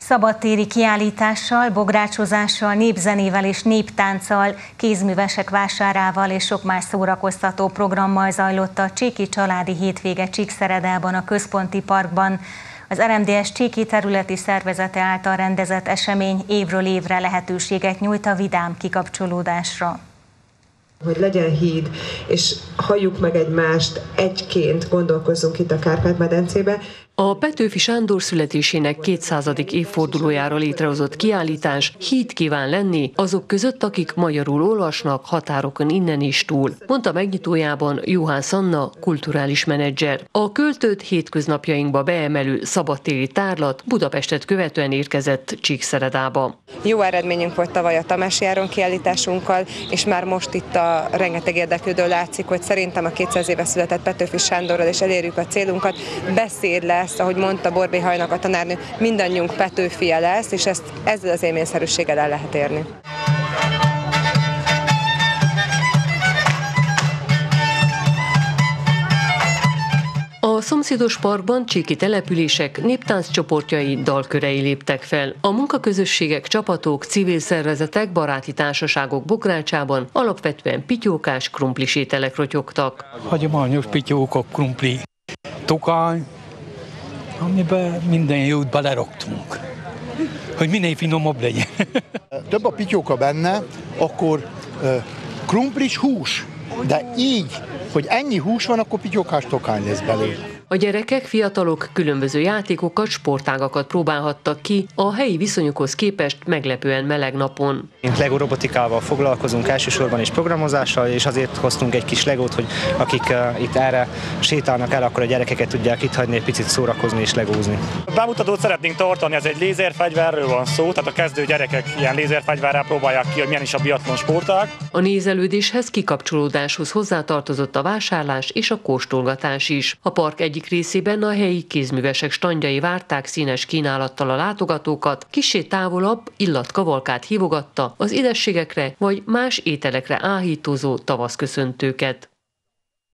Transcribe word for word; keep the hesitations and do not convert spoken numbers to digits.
Szabadtéri kiállítással, bográcsozással, népzenével és néptánccal, kézművesek vásárával és sok más szórakoztató programmal zajlott a Csíki Családi Hétvége Csíkszeredában a Központi Parkban. Az er em dé es Csíki területi szervezete által rendezett esemény évről évre lehetőséget nyújt a vidám kikapcsolódásra. Hogy legyen híd, és halljuk meg egymást, egyként gondolkozzunk itt a Kárpát-medencébe. A Petőfi Sándor születésének kétszázadik évfordulójára létrehozott kiállítás híd kíván lenni azok között, akik magyarul olvasnak határokon innen is túl, mondta megnyitójában Juhász Anna, kulturális menedzser. A költőt hétköznapjainkba beemelő szabadtéri tárlat Budapestet követően érkezett Csíkszeredába. Jó eredményünk volt tavaly a Tamási Áron kiállításunkkal, és már most itt a rengeteg érdeklődő látszik, hogy szerintem a kétszáz éve született Petőfi Sándorral és elérjük a célunkat. Beszéd lesz, ahogy mondta Borbély Hajnak a tanárnő, mindannyiunk Petőfije lesz, és ezt ezzel az élményszerűséggel el lehet érni. A szomszédos parkban csíki települések néptánccsoportjai, dalkörei léptek fel. A munkaközösségek, csapatok, civil szervezetek, baráti társaságok bográcsában alapvetően pityókás, krumplis ételek rotyogtak. Hagyományos pityókok, krumpli, tokány, amiben minden jót beleraktunk, hogy minél finomabb legyen. Több a pityóka benne, akkor uh, krumplis hús, de így, hogy ennyi hús van, akkor pityókás tokány lesz belőle. A gyerekek, fiatalok különböző játékokat, sportágakat próbálhattak ki a helyi viszonyokhoz képest meglepően meleg napon. Lego robotikával foglalkozunk, elsősorban is programozással, és azért hoztunk egy kis legót, hogy akik uh, itt erre sétálnak el, akkor a gyerekeket tudják itt hagyni, egy picit szórakozni és legózni. Bemutatót szeretnénk tartani, ez egy lézerfegyverről van szó, tehát a kezdő gyerekek ilyen lézerfegyverrel próbálják ki, hogy milyen is a biatlon sportág. A nézelődéshez, kikapcsolódáshoz hozzátartozott a vásárlás és a kóstolgatás is. A park egyik részében a helyi kézművesek standjai várták színes kínálattal a látogatókat, kissé távolabb illatkavalkát hívogatta az édességekre vagy más ételekre áhítózó tavaszköszöntőket.